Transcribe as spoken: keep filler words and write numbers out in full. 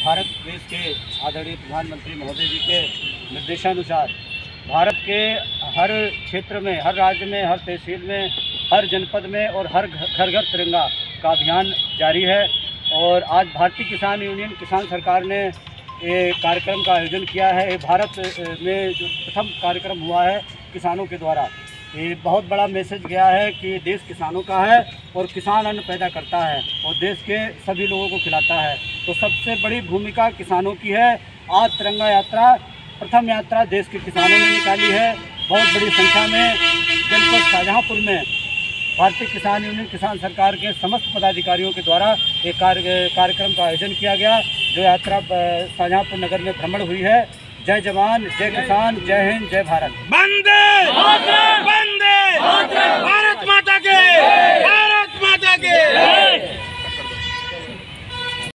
भारत देश के आदरणीय प्रधानमंत्री महोदय जी के निर्देशानुसार भारत के हर क्षेत्र में, हर राज्य में, हर तहसील में, हर जनपद में और हर घर घर तिरंगा का अभियान जारी है। और आज भारतीय किसान यूनियन किसान सरकार ने ये कार्यक्रम का आयोजन किया है। ये भारत में जो प्रथम कार्यक्रम हुआ है किसानों के द्वारा, ये बहुत बड़ा मैसेज गया है कि देश किसानों का है और किसान अन्न पैदा करता है और देश के सभी लोगों को खिलाता है। तो सबसे बड़ी भूमिका किसानों की है। आज तिरंगा यात्रा, प्रथम यात्रा देश के किसानों ने निकाली है। बहुत बड़ी संख्या में जनपद शाहजहाँपुर में भारतीय किसान यूनियन किसान सरकार के समस्त पदाधिकारियों के द्वारा एक कार्य कार्यक्रम का आयोजन किया गया, जो यात्रा शाहजहाँपुर नगर में भ्रमण हुई है। जय जवान, जय किसान, जय हिंद, जय भारत। वंदे वंदे भारत माता के, भारत माता के।